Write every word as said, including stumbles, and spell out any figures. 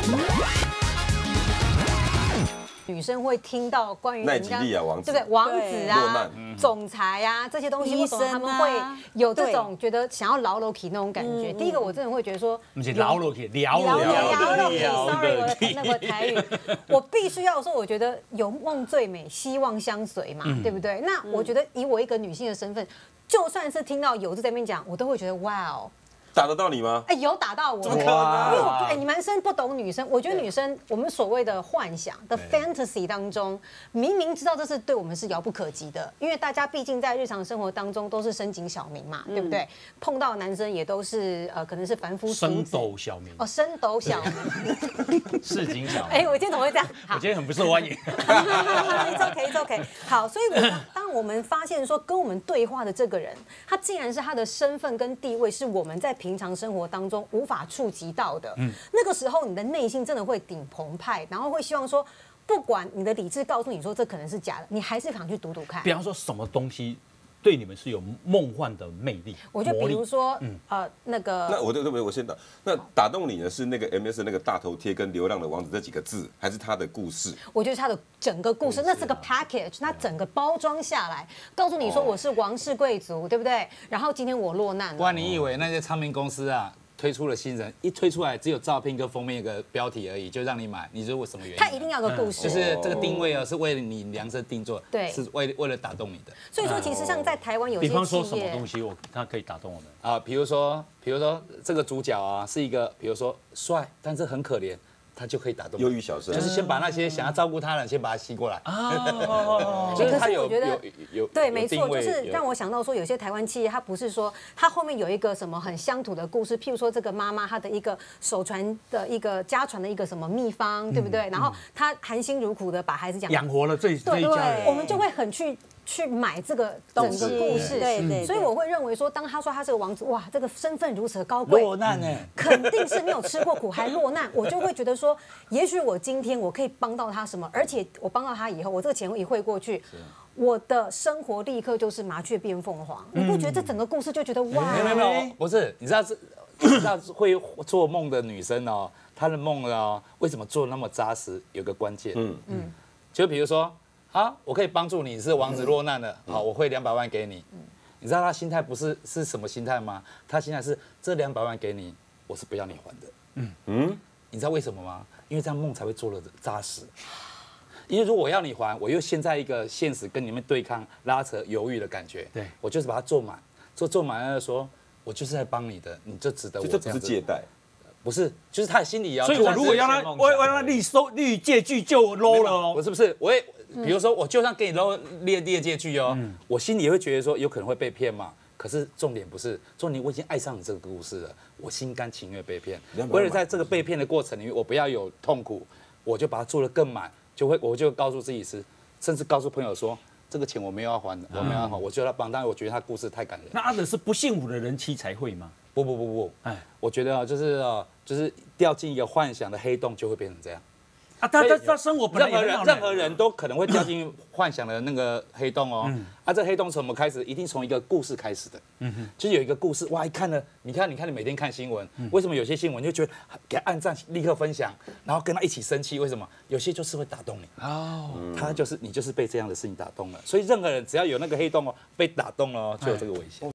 女生会听到关于奈人家吉利亚王子， 对不对？王子啊诺曼、 总裁啊这些东西，为什么他们会有这种觉得想要牢牢起那种感觉？第一个，我真的会觉得说， 不是牢牢起，聊牢牢聊起 ，sorry， 我的那个台语，我必须要说，我觉得有梦最美，希望相随嘛，对不对？那我觉得以我一个女性的身份，就算是听到有字在那边讲，我都会觉得哇哦。 打得到你吗？ 哎，有打到我， 怎么可能？ 因为我哎，你男生不懂女生，我觉得女生我们所谓的幻想的 fantasy 当中，明明知道这是对我们是遥不可及的，因为大家毕竟在日常生活当中都是深井小民嘛，对不对？碰到男生也都是呃，可能是凡夫俗升子。 斗小民哦，升斗小民， 市井小民。 哎，我今天怎么会这样？ 我今天很不受欢迎。 It's OK, It's OK。好，所以我当我们发现说跟我们对话的这个人，他竟然是他的身份跟地位是我们在平常生活当中无法触及到的，嗯，那个时候你的内心真的会顶澎湃，然后会希望说，不管你的理智告诉你说这可能是假的，你还是想去赌赌看。 比方说什么东西对你们是有梦幻的魅力？ 我就比如说，呃，那个， 那我对对不对？我先打。那打动你的是那个 M S 那个大头贴跟流浪的王子这几个字，还是他的故事？ 我觉得他的整个故事，那是个 package，那整个包装下来，告诉你说我是王室贵族，对不对？然后今天我落难了。 不然你以为那些唱片公司啊？推出了新人，一推出来只有照片跟封面一个标题而已，就让你买，你说为什么原因？ 他一定要有个故事， 就是这个定位啊，是为了你量身定做， 对， 是为为了打动你的。 所以说，其实像在台湾有些企业， 比方说什么东西我他可以打动我们啊？比如说，比如说这个主角啊，是一个比如说帅，但是很可怜。他就可以打动忧郁小生， 就是先把那些想要照顾他人，先把他吸过来啊。 就是他有我觉得有对，没错，就是让我想到说，有些台湾企业，它不是说它后面有一个什么很乡土的故事，譬如说这个妈妈她的一个手传的一个家传的一个什么秘方，对不对？然后她含辛茹苦的把孩子养养活了这这一家人， 我们就会很去。去买这个整个故事， 对对， 所以我会认为说，当他说他是个王子，哇，这个身份如此的高贵， 落难呢， 肯定是没有吃过苦还落难，我就会觉得说，也许我今天我可以帮到他什么，而且我帮到他以后，我这个钱一汇过去，我的生活立刻就是麻雀变凤凰，你不觉得这整个故事就觉得哇？ 没有没有，不是，你知道是，你知道会做梦的女生哦，她的梦哦，为什么做那么扎实？有个关键，嗯嗯，就比如说。啊，我可以帮助你，是王子落难了，好，我汇两百万给你。你知道他心态不是是什么心态吗？他心态是这两百万给你，我是不要你还的。嗯嗯，你知道为什么吗？因为这样梦才会做的扎实。因为如果我要你还，我又陷在一个现实跟你们对抗、拉扯、犹豫的感觉。对，我就是把它做满，做做满了说，我就是在帮你的，你就值得我这样子。 这不是借贷。 不是，就是他的心理啊。 所以我如果要他，我我让他立收立借据就 low 了哦。 不是不是，我也比如说，我就算给你 low 列列借据哦，我心里也会觉得说有可能会被骗嘛。可是重点不是，重点我已经爱上你这个故事了，我心甘情愿被骗。为了在这个被骗的过程里面，我不要有痛苦，我就把它做得更满，就会我就告诉自己是，甚至告诉朋友说。这个钱我没有要还，我没有要还，我就要帮，但是我觉得他故事太感人。 那阿德是不幸福的人妻才会吗？ 不不不不，哎，我觉得啊，就是啊，就是掉进一个幻想的黑洞，就会变成这样。 啊，他他他生活本来任何人任何人都可能会掉进幻想的那个黑洞哦。啊，这黑洞从什么开始？一定从一个故事开始的。嗯哼，就是有一个故事，哇，一看了，你看，你看，你每天看新闻，为什么有些新闻就觉得给他按赞，立刻分享，然后跟他一起生气？为什么？有些就是会打动你。哦，他就是你就是被这样的事情打动了。所以任何人只要有那个黑洞哦，被打动了，就有这个危险。